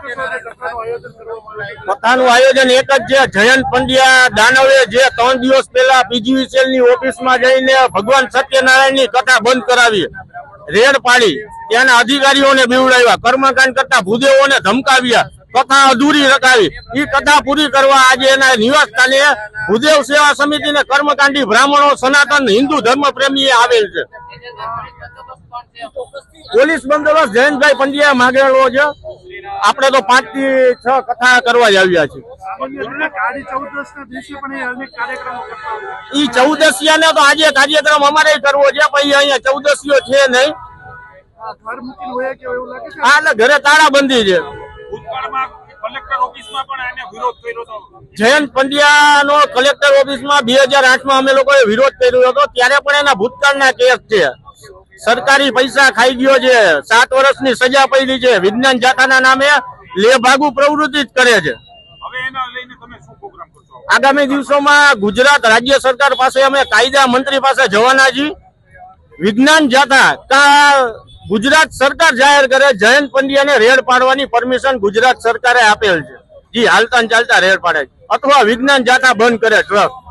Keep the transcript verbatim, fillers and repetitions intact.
કથાનું આયોજન એક જ છે। જયંત પંડ્યા દાનવે જે ત્રણ દિવસ પહેલા પીજીવીસીએલ ની ઓફિસમાં જઈને ભગવાન સત્યનારાયણ ની કથા બંધ કરાવી, રેડ પાડી, ત્યાંના અધિકારીઓને બીવડાવ્યા, કર્મકાંડ કરતા ભૂદેવોને ધમકાવ્યા, કથા અધૂરી રખાવી। એ કથા પૂરી કરવા આજે એના નિવાસ સ્થાને ભૂદેવ સેવા સમિતિ ને કર્મકાંડી બ્રાહ્મણો સનાતન હિન્દુ ધર્મ પ્રેમી આવેલ છે। પોલીસ બંદોબસ્ત જયંતભાઈ પંડ્યા માગેલો છે। આપણે તો પાંચ થી છ કથા કરવા જ આવ્યા છીએ। ઈ ચૌદસિયા ને તો આજે કાર્યક્રમ અમારે કરવો છે, પછી અહીંયા ચૌદસીઓ છે નહીં। હા, એટલે ઘરે તાળાબંધી છે। જયંત પંડ્યા નો કલેક્ટર ઓફિસમાં બે હજાર આઠ માં અમે લોકોએ વિરોધ કર્યો હતો, ત્યારે પણ એના ભૂતકાળના કેસ છે। સરકારી પૈસા ખાઈ ગયો છે, સાત વર્ષની સજા પડી છે, વિજ્ઞાન જાથાના નામે લેભાગુ પ્રવૃત્તિ જ કરે છે। આગામી દિવસોમાં ગુજરાત રાજ્ય સરકાર પાસે અમે કાયદા મંત્રી પાસે જવાના છીએ। વિજ્ઞાન જાથા કા ગુજરાત સરકાર જાહેર કરે જયંત પંડ્યાને રેડ પાડવાની પરમિશન ગુજરાત સરકારે આપેલ છે, જી હાલતા ચાલતા રેડ પાડે, અથવા વિજ્ઞાન જાથા બંધ કરે ટ્રક।